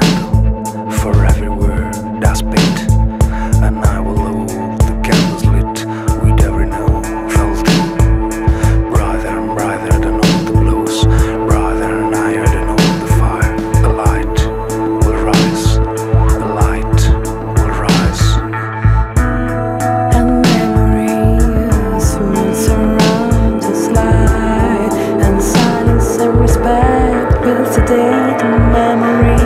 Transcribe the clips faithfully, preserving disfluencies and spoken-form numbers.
candle for every word I spit, and I will hold the candles lit with every note felt, brighter and brighter than all the blues, brighter and higher than all the fire. A light will rise, a light will rise. And memories will surround this light, and silence and respect will sedate the memories.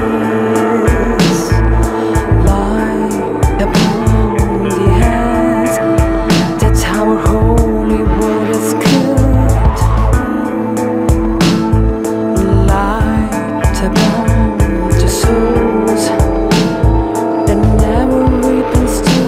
Lie upon the heads, that's how our holy word is good. Light upon the souls that never repents to.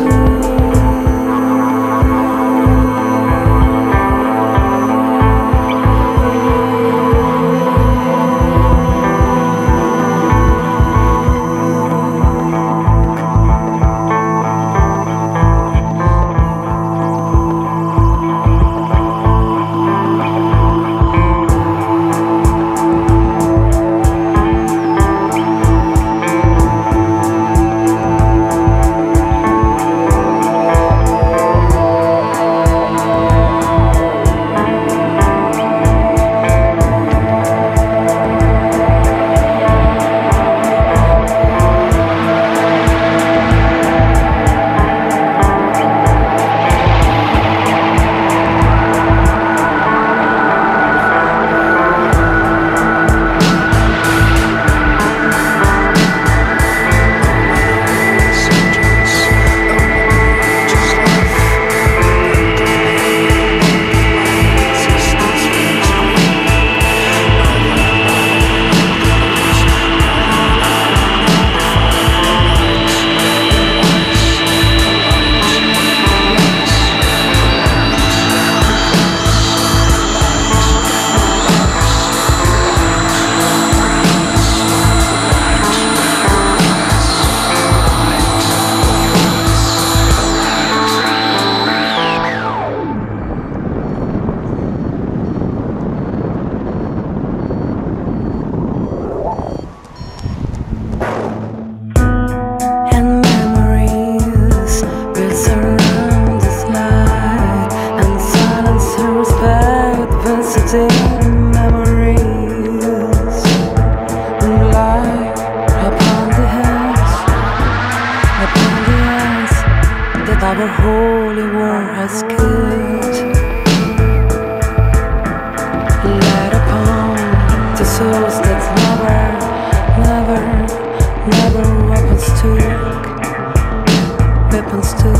Memories lie upon the heads, upon the eyes that our holy war has killed. Light upon the souls that never, never, never weapons took, weapons took.